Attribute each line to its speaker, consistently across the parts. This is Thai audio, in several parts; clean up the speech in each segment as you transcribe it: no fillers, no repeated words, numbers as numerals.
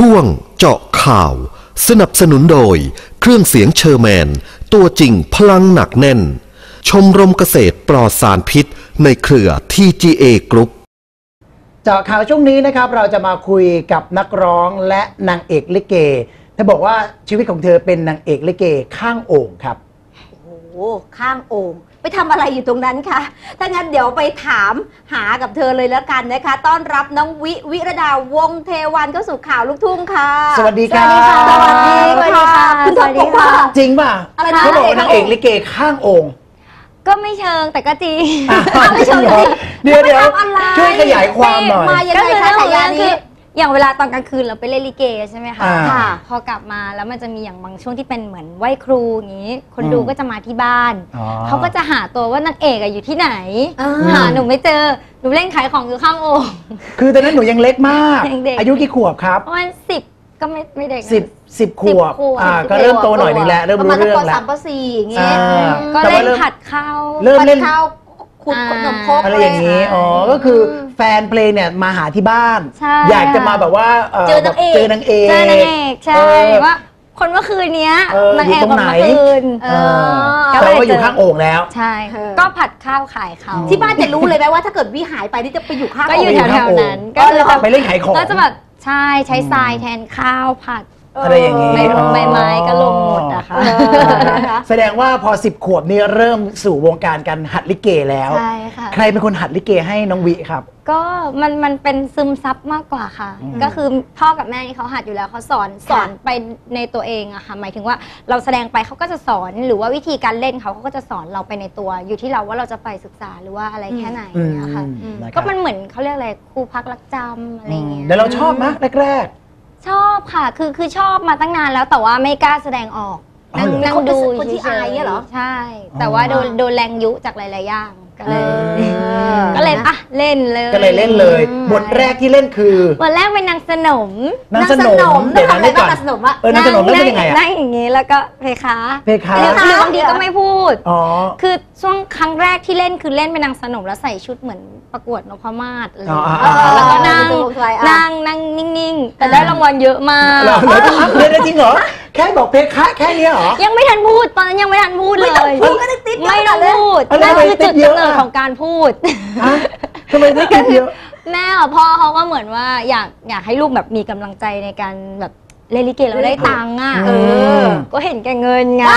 Speaker 1: ช่วงเจาะข่าวสนับสนุนโดยเครื่องเสียงเชอร์แมนตัวจริงพลังหนักแน่นชมรมเกษตรปลอดสารพิษในเครือ TGA Group
Speaker 2: เจาะข่าวช่วงนี้นะครับเราจะมาคุยกับนักร้องและนางเอกลิเกเธอบอกว่าชีวิตของเธอเป็นนางเอกลิเกข้างโอ่งครับ
Speaker 3: โอ้โหข้างโอ่งไปทำอะไรอยู่ตรงนั้นคะถ้างั้นเดี๋ยวไปถามหากับเธอเลยแล้วกันนะคะต้อนรับน้องวิรดาวงเทวันเข้าสู่ข่าวลูกทุ่งค่ะ
Speaker 2: สวัสดีครับ
Speaker 3: สวัสดีค่ะคุณท็อปบอกว่า
Speaker 2: จริงป่ะ
Speaker 3: อะไรนะ
Speaker 2: เขาบอกว่านางเอกลิเกข้างโอ่ง
Speaker 4: ก็ไม่เชิงแต่ก็จริง
Speaker 2: ไม่เชิงเดี๋ยวช่วยขยายความหน่อย
Speaker 3: มายังไงคะฉายานี้
Speaker 4: อย่างเวลาตอนกลางคืนเราไปเล่นลิเกใช่ไหมคะพอกลับมาแล้วมันจะมีอย่างบางช่วงที่เป็นเหมือนไหว้ครูอย่างนี้คนดูก็จะมาที่บ้านเขาก็จะหาตัวว่านางเอกอยู่ที่ไหนหาหนูไม่เจอหนูเล่นขายของอยู่ข้างโอ่ง
Speaker 2: คือตอนนั้นหนูยังเล็กมากอายุกี่ขวบครับ
Speaker 4: ประมาณ10ก็ไม่เด็ก
Speaker 2: 10 ขวบก็เริ่มโตหน่อยนึงแล้วเริ่มรู้เรื่องแล้ว
Speaker 3: ประมาณป.3 ป.4 อย่างเงี้ย
Speaker 4: ก็เล่นผัดข้าว
Speaker 2: เริ่มเล่น
Speaker 3: ขุดขนมครก
Speaker 2: อะไรอย่างนี้ก็คือแฟนเพลงเนี่ยมาหาที่บ้านอยากจะมาแบบว่า
Speaker 3: เจอนางเอก
Speaker 4: ใช่ว่าคนเมื่อคืนนี้นางเอกคนเมื่อคืน
Speaker 2: ก็เลยอยู่ข้างโอ่งแล้ว
Speaker 4: ใช่ก็ผัดข้าวขายเขา
Speaker 3: ที่บ้านจะรู้เลยไหมว่าถ้าเกิดวิหายไปนี่จะไปอยู่ข้าง
Speaker 4: ก็อยู่แถวๆนั้น
Speaker 2: ก็เลยไปเล่นขายของ
Speaker 4: ก็จะแบบใช้ทรายแทนข้าวผัด
Speaker 2: อะไรอย่างนี้
Speaker 4: ใบไม้ก็ลงหมดอะค่ะ
Speaker 2: แสดงว่าพอ10 ขวบนี่เริ่มสู่วงการการหัดลิเกแล้ว
Speaker 4: ใช่ค่ะ
Speaker 2: ใครเป็นคนหัดลิเกให้น้องวิครับ
Speaker 4: ก็มันเป็นซึมซับมากกว่าค่ะก็คือพ่อกับแม่นี่เขาหัดอยู่แล้วเขาสอนไปในตัวเองอะค่ะหมายถึงว่าเราแสดงไปเขาก็จะสอนหรือว่าวิธีการเล่นเขาก็จะสอนเราไปในตัวอยู่ที่เราว่าเราจะไปศึกษาหรือว่าอะไรแค่ไหนเนี่ยค่ะก็มันเหมือนเขาเรียกอะไรครูพักรักจำอะไรเงี้ย
Speaker 2: แล้วเราชอบไหมแรก
Speaker 4: ชอบค่ะคือชอบมาตั้งนานแล้วแต่ว่าไม่กล้าแสดงออก
Speaker 3: นั่งดูคนที่อายเนี่ยเหรอ
Speaker 4: ใช่แต่ว่าโดนแรงยุจากหลายๆอย่างก็เลยอ่ะเล่นเลย
Speaker 2: ก็เลยเล่นเลยบทแรกที่เล่นคือบ
Speaker 4: ทแรกเป็นนางสนม
Speaker 2: เดี๋ยวนั้นได้ก่อน
Speaker 3: นางสนมอะ
Speaker 2: นางสนมแล้วเป็นยังไงอะ
Speaker 4: นั่งอย่างงี้แล้วก็เพคะหรือบางทีก็ไม่พูดคือช่วงครั้งแรกที่เล่นคือเล่นเป็นนางสนมแล้วใส่ชุดเหมือนประกวดนพมาศแล้วก็นั่งนิ่งๆแต่ได้รางวัลเยอะมาก
Speaker 2: เล่นได้จริงเหรอแค่บอกเพคะแค่นี้เหรอ
Speaker 4: ยังไม่ทันพูดตอนนั้นยังไม่ทันพูดเลย
Speaker 3: ไม่ต้องพูดนั่น
Speaker 4: คือจุดกำเนิดของการพูด
Speaker 2: ทำไมได้กันเยอะ
Speaker 4: แม่กับพ่อเขาก็เหมือนว่าอยากให้ลูกแบบมีกำลังใจในการแบบเล่นลิเกแล้วได้ตังค์อ่ะก็เห็นแก่เงินไง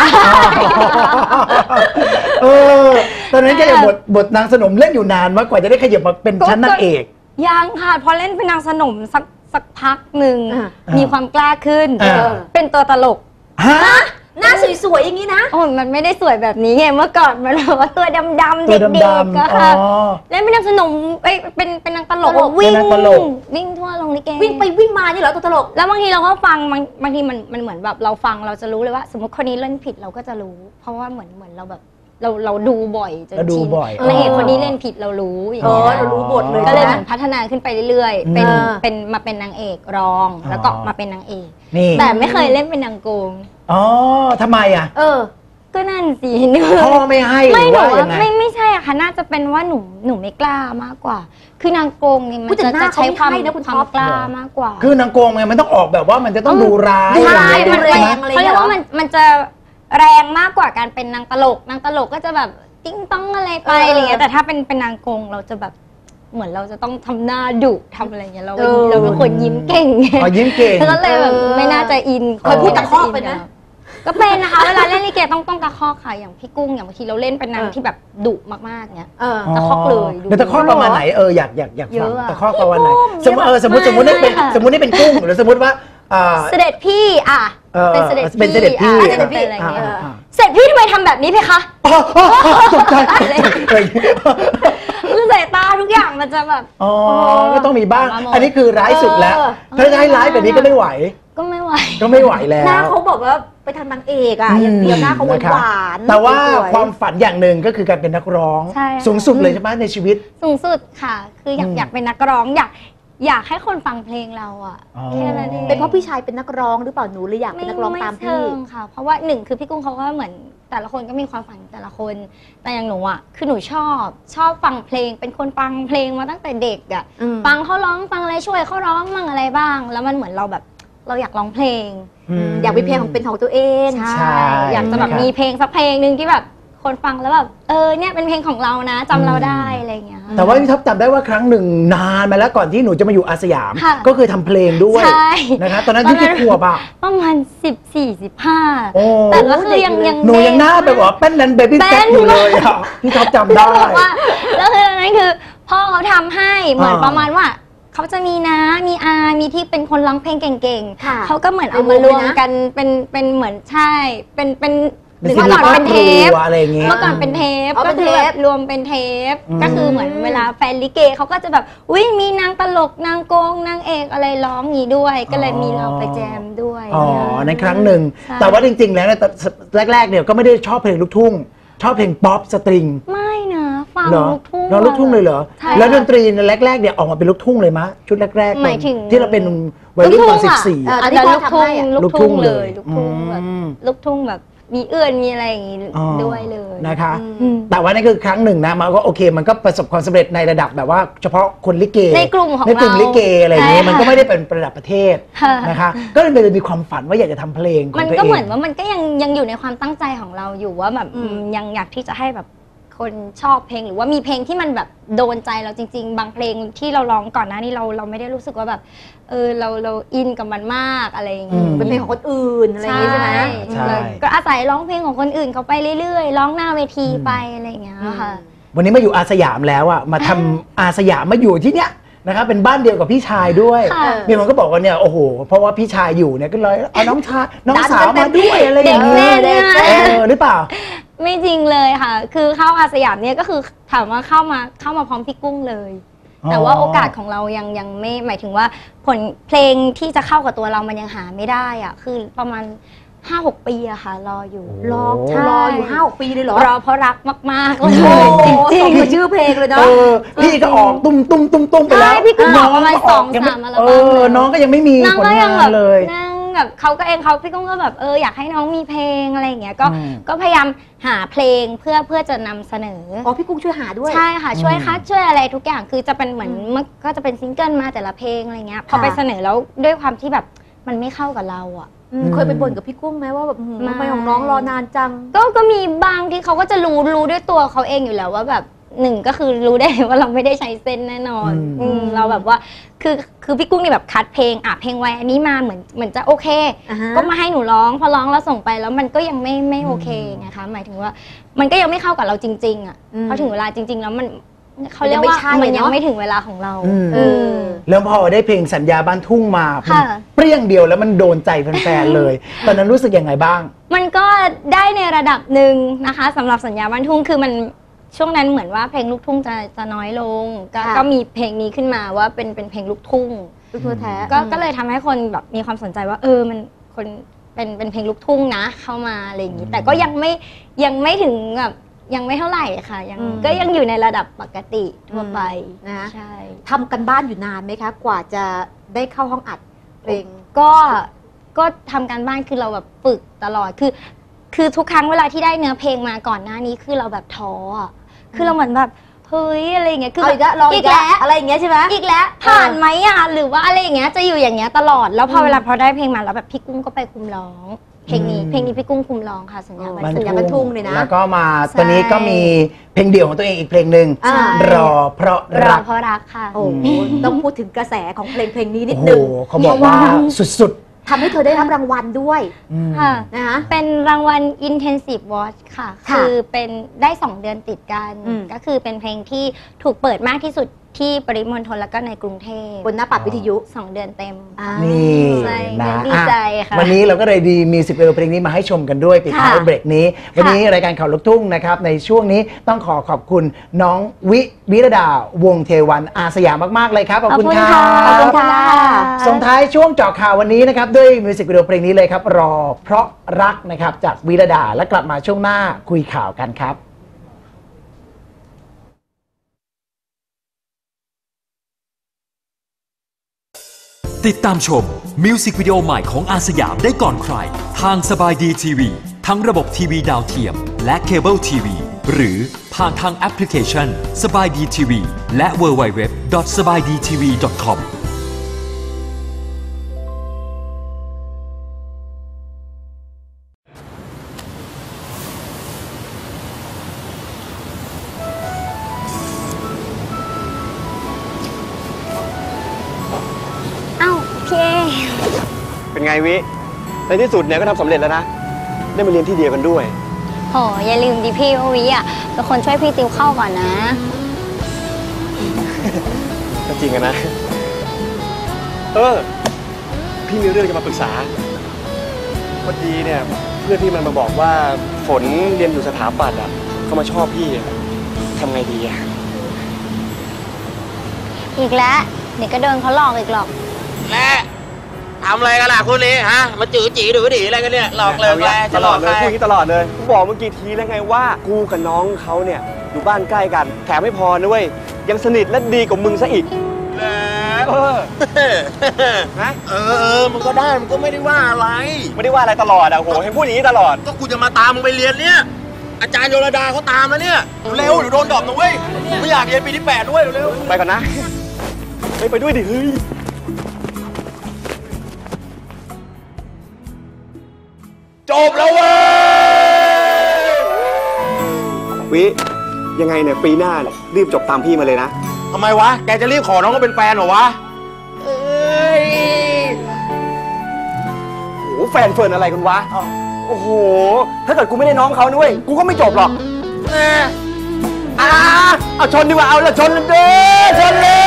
Speaker 2: ตอนนั้นแกอย่างบทนางสนมเล่นอยู่นานมากกว่าจะได้ขยับมาเป็นชั้นนางเอก
Speaker 4: ยังค่ะพอเล่นเป็นนางสนมสักพักหนึ่งมีความกล้าขึ้นเป็นตัวตลก
Speaker 3: หน้าสวยๆอย่างนี้นะ
Speaker 4: โอ้มันไม่ได้สวยแบบนี้ไงเมื่อก่อนมันแบบว่าตัวดำๆเด็กๆก็ค่ะแล้วเป็นนางสนมเป็นนางตลกวิ่งทั่วโรงลิเก
Speaker 3: วิ่งไปวิ่งมานี่เหรอตัวตลก
Speaker 4: แล้วบางทีเราก็ฟังบางทีมันเหมือนแบบเราฟังเราจะรู้เลยว่าสมมติคนนี้เล่นผิดเราก็จะรู้เพราะว่าเหมือนเราแบบเราดูบ่อยจนชินนางเอกคนนี้เล่นผิดเรารู้อย่างเงี้ย
Speaker 3: เรารู้บทเลย
Speaker 4: ก็เลยเหมือนพัฒนาขึ้นไปเรื่อยๆเป็นมาเป็นนางเอกรองแล้วก็มาเป็นนางเอกแต่ไม่เคยเล่นเป็นนางโกง
Speaker 2: ทำไมอ่ะ
Speaker 4: ก็นั่นสิ
Speaker 2: พ่อไม่ให้
Speaker 4: ไม่หนูไม่ใช่อะค่ะน่าจะเป็นว่าหนูไม่กล้ามากกว่าคือนางโกงนี่มันจะใช้ความกล้ามากกว่า
Speaker 2: คือนางโกงมันต้องออกแบบว่ามันจะต้องดูร้าย
Speaker 4: ใช่มันแรงเขาเรียกว่ามันจะแรงมากกว่าการเป็นนางตลกก็จะแบบติ้งต้องอะไรไปอะไรเงี้ยแต่ถ้าเป็นนางโกงเราจะแบบเหมือนเราจะต้องทำหน้าดุทำอะไรเงี้ยเราเป็นคนยิ้มเก่ง
Speaker 2: ยิ้มเก่ง
Speaker 4: ก็เลยแบบไม่น่าจะอิน
Speaker 3: เคยพูดตะคอกไปนะ
Speaker 4: ก็เป็นนะคะเวลาเล่นลิเกต้องตะคอกค่ะอย่างพี่กุ้งอย่างบางทีเราเล่นเป็นนางที่แบบดุมากๆเงี้ยตะคอกเลย
Speaker 2: ตะคอกประมาณไหนอยากฟังตะคอกประมาณไหนสมมตินี่เป็นกุ้งหรือสมมติว่า
Speaker 4: เสด็จพี่เป็นเสด็จพี่
Speaker 3: อะไรเงี้ย
Speaker 4: เสด็จพี่ทำไมทำแบบนี้เพคะ
Speaker 2: ตกใจ
Speaker 4: คือสายตาทุกอย่างมันจะแบบ
Speaker 2: ก็ต้องมีบ้างอันนี้คือร้ายสุดแล้วถ้าจะให้ร้ายแบบนี้ก็ไม่ไหว
Speaker 4: ก็ไม่ไห
Speaker 2: วแล้ว
Speaker 3: หน้าเขาบอกว่าไปทำนางเอกอย่างเดียวหน้าเขาหวาน
Speaker 2: แต่ว่าความฝันอย่างหนึ่งก็คือการเป็นนักร้องสูงสุดเลยใช่ไหมในชีวิต
Speaker 4: สูงสุดค่ะคืออยากเป็นนักร้องอยากให้คนฟังเพลงเราแค่นั้นเอง
Speaker 3: เป็นเพราะพี่ชายเป็นนักร้องหรือเปล่าหนูเลยอยากเป็นนักร้องตามพี่
Speaker 4: ค่ะเพราะว่าหนึ่งคือพี่กุ้งเขาก็เหมือนแต่ละคนก็มีความฝันแต่ละคนแต่อย่างหนูคือหนูชอบฟังเพลงเป็นคนฟังเพลงมาตั้งแต่เด็กฟังเขาร้องฟังอะไรช่วยเขาร้องมั่งอะไรบ้างแล้วมันเหมือนเราแบบเราอยากร้องเพลง
Speaker 3: อยากมีเพลงของเป็นของตัวเอง
Speaker 4: ใช่อยากจะแบบมีเพลงสักเพลงหนึ่งที่แบบคนฟังแล้วแบบเนี่ยเป็นเพลงของเรานะจำเราได้อะไรอย่างเงี้ย
Speaker 2: แต่ว่าพี่ท็อปจำได้ว่าครั้งหนึ่งนานมาแล้วก่อนที่หนูจะมาอยู่อาสยาม
Speaker 4: ค่ะ
Speaker 2: ก็เคยทำเพลงด้วย
Speaker 4: ใช่
Speaker 2: นะคะตอนนั้นอายุกี่ขวบอ่ะ
Speaker 4: ประมาณ14-15
Speaker 2: โอ้
Speaker 4: แต่ก็คือยัง
Speaker 2: หนูยังหน้าแบบว่าแป้นนั้นเบบี้แฟทอยู่เลยอ่ะพี่ท็อปจำได้
Speaker 4: ว่าแล้วคือตอนนั้นคือพ่อเขาทำให้เหมือนประมาณว่าเขาจะมีน้ามีอามีที่เป็นคนร้องเพลงเก่ง
Speaker 3: ค่ะ
Speaker 4: ๆเขาก็เหมือนเอามารวมกันเป็นเหมือนใช่เป็นหรือเมื่อก่อนเป็นเทป
Speaker 2: อะไรอย่างเงี้ย
Speaker 4: เมื่อก่อนเป็นเทป
Speaker 3: อ๋อ
Speaker 4: ก็
Speaker 3: เป็น
Speaker 4: คื
Speaker 3: เท
Speaker 4: อ
Speaker 3: ป
Speaker 4: แบบรวมเป็นเทปก็คือเหมือนเวลาแฟนลิเกเขาก็จะแบบอุ้ยมีนางตลกนางโกงนางเอกอะไรร้องงี้ด้วย ก็เลยมีเราไปแจมด้วย
Speaker 2: อ๋อในครั้งหนึ่ง
Speaker 4: ใช่
Speaker 2: แต่ว่าจริงๆแล้วเนี่ยแรกๆเนี่ยก็ไม่ได้ชอบเพลงลูกทุ่งชอบเพลงป๊อปสตริง
Speaker 4: ไม่นะฟัง
Speaker 2: เหรอ
Speaker 4: ลูกทุ่ง
Speaker 2: เราลูกทุ่งเลยเหรอ
Speaker 4: ใช่
Speaker 2: แล้วดนตรีในแรกๆเนี่ยออกมาเป็นลูกทุ่งเลยมะชุดแรกๆ
Speaker 4: หมายถึง
Speaker 2: ที่เราเป็นวัยรุ่นตอน
Speaker 4: อะ
Speaker 3: อัน
Speaker 4: อัน
Speaker 3: นี้
Speaker 4: นั้น
Speaker 3: พ่อ
Speaker 4: ลูก
Speaker 3: ทำให้อะ
Speaker 4: ทุ่งลูกทุ่งเลยลูกทุ่ง
Speaker 2: อืม
Speaker 4: แบบลูกทุ่งแบบมีเอื้อนมีอะไรอย่างงี้
Speaker 2: อ๋อ
Speaker 4: ด้วยเลย
Speaker 2: นะคะ
Speaker 4: อืม
Speaker 2: แต่ว่านั่นคือครั้งหนึ่งนะมันก็โอเคมันก็ประสบความสำเร็จในระดับแบบว่าเฉพาะคนลิเก
Speaker 4: ในกลุ่มของ
Speaker 2: ในกลุ่ม
Speaker 4: เรา
Speaker 2: ลิเกอะไรอย่างเงี้ย
Speaker 4: ใช่
Speaker 2: มันก็ไม่ได้เป็นระดับประเทศ
Speaker 4: ค่ะ
Speaker 2: นะคะก็เลยมีความฝันว่าอยากจะทำเพลงของ
Speaker 4: มัน
Speaker 2: ตัวเอง
Speaker 4: ก็เหมือนว่ามันก็ยังอยู่ในความตั้งใจของเราอยู่ว่าแบบยังอยากที่จะให้แบบคนชอบเพลงหรือว่ามีเพลงที่มันแบบโดนใจเราจริง ๆ บางเพลงที่เราร้องก่อนหน้านี้เราไม่ได้รู้สึกว่าแบบเราอินกับมันมากอะไรอย่างเงี้ย
Speaker 3: เป็นเพลงของคนอื่นอะไรอย่างงี้ใช่ไหม
Speaker 2: ใช่
Speaker 4: เลยก็อาศัยร้องเพลงของคนอื่นเขาไปเรื่อยๆร้องหน้าเวทีไปอะไรอย่างเงี้ยค่ะ
Speaker 2: วันนี้มาอยู่อาสยามแล้วอ่ะมาทำอาสยามมาอยู่ที่เนี้ยนะครับเป็นบ้านเดียวกับพี่ชายด้วย
Speaker 4: ค่ะ
Speaker 2: มีคนก็บอกว่าเนี่ยโอ้โหเพราะว่าพี่ชายอยู่เนี่ยก็เลยเอาน้องสาว
Speaker 3: ดันกัน
Speaker 2: มาด้วยอะไรอย่างเงี้ย
Speaker 4: เด็กแน่
Speaker 2: หรือเปล่า
Speaker 4: ไม่จริงเลยค่ะ คือเข้าอาสยามเนี่ยก็คือถามว่าเข้ามาพร้อมพี่กุ้งเลย
Speaker 2: อ๋อ
Speaker 4: แต่ว่าโอกาสของเรายังไม่หมายถึงว่าผลเพลงที่จะเข้ากับตัวเรามันยังหาไม่ได้อะคือประมาณ 5-6 ปีอะค่ะรออยู่
Speaker 3: รอ
Speaker 4: ใช่
Speaker 3: อยู่5-6 ปีเลยเหรอ
Speaker 4: รอเพราะรักมากๆเลย
Speaker 3: โอ้
Speaker 4: จริง
Speaker 3: สมกับชื่อเพลงเลยเนาะ
Speaker 2: พี่ก็ออกตุ้มไปแล้ว
Speaker 4: ใช่พี่ก็ออกประมาณ
Speaker 2: น้ง
Speaker 4: 2-3
Speaker 2: ยังไม่
Speaker 4: อัลบั้มเลย
Speaker 2: น้องก็ยังไม่มี
Speaker 4: นาง
Speaker 2: ผล
Speaker 4: ก็ยัง
Speaker 2: งา
Speaker 4: แบ
Speaker 2: น
Speaker 4: บ
Speaker 2: เลย
Speaker 4: นางแบบเขาพี่กุ้งก็แบบอยากให้น้องมีเพลงอะไรอย่างเงี้ยก็
Speaker 2: อืม
Speaker 4: ก็พยายามหาเพลงเพื่อจะนำเสนอ
Speaker 3: อ๋อพี่กุ้งช่วยหาด้วย
Speaker 4: ใช่ค่ะช่วยคัดช่วยอะไรทุกอย่างคือจะเป็นเหมือนมันก็จะเป็นซิงเกิลมาแต่ละเพลงอะไรเงี้ยพอไปเสนอแล้วด้วยความที่แบบมันไม่เข้ากับเราอ่ะ
Speaker 3: เคยไปบ่นกับพี่กุ้งไหมว่าแบบทำไมของน้องรอนานจัง
Speaker 4: ก็มีบางที่เขาก็จะรู้ด้วยตัวเขาเองอยู่แล้วว่าแบบหนึ่งก็คือรู้ได้ว่าเราไม่ได้ใช้เส้นแน่นอนเราแบบว่าคือพี่กุ้งนี่แบบคัดเพลงเพลงไว้อันนี้มาเหมือนจะโอเค
Speaker 3: อ่าฮะ
Speaker 4: ก็มาให้หนูร้องพอร้องแล้วส่งไปแล้วมันก็ยังไม่โอเคไงคะหมายถึงว่ามันก็ยังไม่เข้ากับเราจริงๆอ่ะพอถึงเวลาจริง ๆ แล้วมันเขาเรียกว่ามันยังไม่ถึงเวลาของเรา
Speaker 2: แล้วพอได้เพลงสัญญาบ้านทุ่งมา
Speaker 4: ค่ะ
Speaker 2: เปรี้ยงเดียวแล้วมันโดนใจแฟนๆเลย ตอนนั้นรู้สึกยังไงบ้าง
Speaker 4: มันก็ได้ในระดับหนึ่งนะคะสำหรับสัญญาบ้านทุ่งคือมันช่วงนั้นเหมือนว่าเพลงลูกทุ่งจะน้อยลงก็มีเพลงนี้ขึ้นมาว่าเป็นเพลงลูกทุ่ง
Speaker 3: ลูกทุ่งแท้
Speaker 4: ก็เลยทำให้คนแบบมีความสนใจว่ามันคนเป็นเพลงลูกทุ่งนะเข้ามาอะไรอย่างนี้แต่ก็ยังไม่ถึงแบบยังไม่เท่าไหร่ค่ะก็ยังอยู่ในระดับปกติทั่วไป
Speaker 3: นะ
Speaker 4: ใช่
Speaker 3: ทำกันบ้านอยู่นานไหมคะ กว่าจะได้เข้าห้องอัดเพลง
Speaker 4: ก็ทำการบ้านคือเราแบบฝึกตลอดคือทุกครั้งเวลาที่ได้เนื้อเพลงมาก่อนหน้านี้คือเราแบบท้ออะคือเราเหมือนแบบเฮ้ยอะไรอย่างเงี้ยคือ
Speaker 3: เอาอีกแล้วรออีกแล้วอะไรอย่างเงี้ยใช่ไหม
Speaker 4: อีกแล้วผ่านไหมอ่ะหรือว่าอะไรอย่างเงี้ยจะอยู่อย่างเงี้ยตลอดแล้วพอเวลาพอได้เพลงมาแล้วแบบพี่กุ้งก็ไปคุมร้องเพลงนี้พี่กุ้งคุมร้องค่ะสัญญาบ้าน
Speaker 3: สัญญาบ้านทุ่งเลยนะ
Speaker 2: แล้วก็มา
Speaker 4: ใช่
Speaker 2: ตอนนี้ก็มีเพลงเดี่ยวของตัวเองอีกเพลงหนึ่ง
Speaker 3: อ่า
Speaker 2: รอเพราะ
Speaker 4: รอ
Speaker 2: รัก
Speaker 4: เพราะรักค่ะ
Speaker 3: โอ้โหต้องพูดถึงกระแสของเพลงนี้นิด
Speaker 2: โอ้โห
Speaker 3: นึง
Speaker 2: เขาบอกว่าสุด
Speaker 3: ทำให้เธอได้รับรางวัลด้วย
Speaker 2: ๆ
Speaker 4: ค่ะ
Speaker 3: นะคะ
Speaker 4: เป็นรางวัล Intensive Watch ค่ะ
Speaker 3: ค่ะ
Speaker 4: คือเป็นได้ 2 เดือนติดกัน ก็คือเป็นเพลงที่ถูกเปิดมากที่สุดที่ปริมณฑลแล้วก็ในกรุงเทพ
Speaker 3: บนหน้าปัดวิทยุ
Speaker 4: 2 เดือนเต็ม
Speaker 2: นี่
Speaker 4: ใช่
Speaker 2: นะ
Speaker 4: ดีใจค่ะ
Speaker 2: วันนี้เราก็เลยดีมี10เพลงนี้มาให้ชมกันด้วยปิดท้าย
Speaker 4: ค่ะ
Speaker 2: เบรกนี้ วันนี้รายการข่าวลูกทุ่งนะครับในช่วงนี้ต้องขอบคุณน้องวิรดาวงศ์เทวันอาสยามมากๆเลยครับขอบคุณค่ะ
Speaker 3: ขอบคุณค่ะ
Speaker 2: ส่งท้ายช่วงเจาะข่าววันนี้นะครับด้วยมิวสิกวิดีโอเพลงนี้เลยครับรอเพราะรักนะครับจากวิรดาและกลับมาช่วงหน้าคุยข่าวกันครับ
Speaker 5: ติดตามชมมิวสิกวิดีโอใหม่ของอาสยามได้ก่อนใครทางสบายดีทีวีทั้งระบบทีวีดาวเทียมและเคเบิลทีวีหรือผ่านทางแอปพลิเคชันสบายดีทีวีและ www.sabaiddtv.com
Speaker 6: ไงวิในที่สุดเนี่ยก็ทำสำเร็จแล้วนะได้มาเรียนที่เดียวกันด้วย
Speaker 4: โหอย่าลืมดิพี่ว่าวิอะเป็นคนช่วยพี่ติวเข้าก่อนนะ
Speaker 6: ก็จริงอะนะพี่มีเรื่องจะมาปรึกษาพอดีเนี่ยเพื่อนพี่มันมาบอกว่าฝนเรียนอยู่สถาปัตย์อ่ะเขามาชอบพี่ทำไงดีอ่ะ
Speaker 4: อีกแล้วเดี๋ยวก็โดนเขาหลอกอีกหรอก
Speaker 7: และทำอะไรกันล่ะคุณนี้ฮะมาจื๋อจีดูดีอะไรกันเนี่ยหลอกเลย
Speaker 6: ตลอดเลยพูดอย่างนี้ตลอดเลยกูบอกเมื่อกี้ทีแล้วไงว่ากูกับน้องเขาเนี่ยอยู่บ้านใกล้กันแถมไม่พอนะเว้ยยังสนิทและดีกว่ามึงซะอีก
Speaker 7: นะมันก็ได้มันก็ไม่ได้ว่าอะไร
Speaker 6: ไม่ได้ว่าอะไรตลอดอ่ะโหเห็นพูดอย่างนี้ตลอด
Speaker 7: ก็กูจะมาตามมึงไปเรียนเนี่ยอาจารย์โยรดาเขาตามแล้วเนี่ยเร็วเดี๋ยวโดนดรอปนะเว้ยไม่อยากเรียนปีที่8ด้วยเร็ว
Speaker 6: ไปก่อนนะไปด้วยดิเฮ้ย
Speaker 7: จบแล้วเว้ย
Speaker 6: วิยังไงเนี่ยปีหน้าเนี่ยรีบจบตามพี่มาเลยนะ
Speaker 7: ทำไมวะแกจะรีบขอน้องก็เป็นแฟนเหรอวะ
Speaker 6: โอ้แฟนเฟิร์นอะไรกันวะโอ้โหถ้าเกิดกูไม่ได้น้องเขาด้วยกูก็ไม่จบหรอกเอาชนดีกว่าเอาละชนเลยชนเลย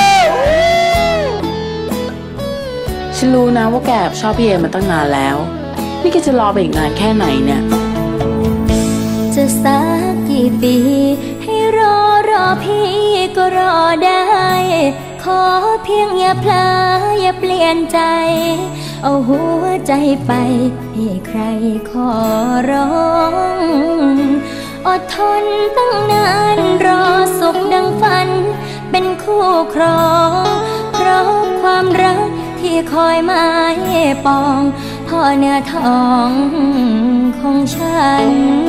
Speaker 8: ฉันรู้นะว่าแกชอบพี่เอมาตั้งนานแล้วนี่แกจะรอไปอีกนานแค่ไหนเนี่ย
Speaker 4: จะสักกี่ปีให้รอพี่ก็รอได้ขอเพียงอย่าพลาอย่าเปลี่ยนใจเอาหัวใจไปให้ใครขอร้องอดทนตั้งนานรอสุขดังฝันเป็นคู่ครองเพราะความรักที่คอยหมายปองพ่อเนื้อทองของฉัน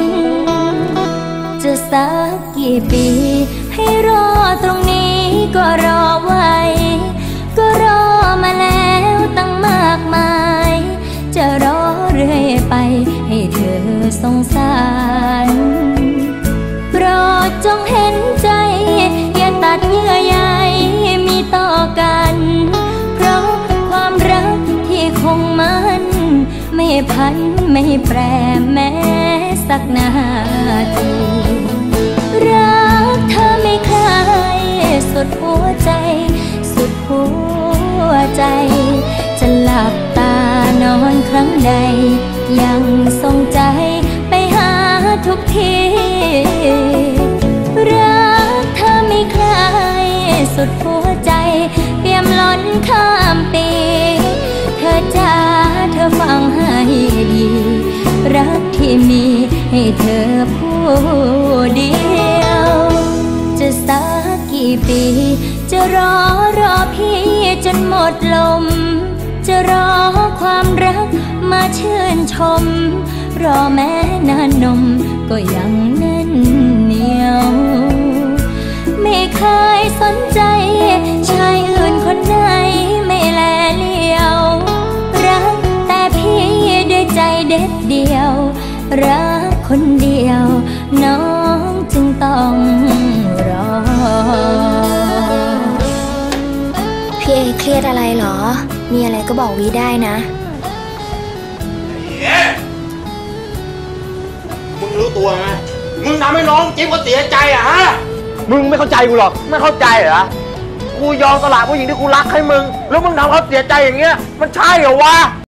Speaker 4: จะสักกี่ปีให้รอตรงนี้ก็รอไว้ก็รอมาแล้วตั้งมากมายจะรอเรื่อยไปให้เธอสงสารโปรดจงเห็นใจอย่าตัดเยื่อใยมีต่อกันเพราะความรักที่คงมันไม่พันไม่แปรแม้สักนาทีรักเธอไม่เคยสุดหัวใจสุดหัวใจจะหลับตานอนครั้งใดยังทรงใจไปหาทุกทีรักเธอไม่เคยสุดหัวใจเปี่ยมล้นข้ามปีเธอจ้าเธอฟังให้ดีรักที่มีให้เธอผู้เดียวจะสักกี่ปีจะรอพี่จนหมดลมจะรอความรักมาชื่นชมรอแม้นานนมก็ยังแน่นเหนียวไม่เคยสนใจชายอื่นคนไหนไม่แลเลี้ยวรักแต่พี่ด้วยใจเด็ดเดียวรักคนเดียวน้องจึงต้องรอ
Speaker 9: พี่เอเครียดอะไรหรอมีอะไรก็บอกวีได้นะ
Speaker 7: มึงรู้ตัวไหมมึงทำให้น้องจิ๊บก็เสียใจอะฮะ
Speaker 6: มึงไม่เข้าใจกูหรอกไม่เข้าใจเหรอกูยอมสละผู้หญิงที่กูรักให้มึงแล้วมึงทำเขาเสียใจอย่างเงี้ยมันใช่เหรอวะ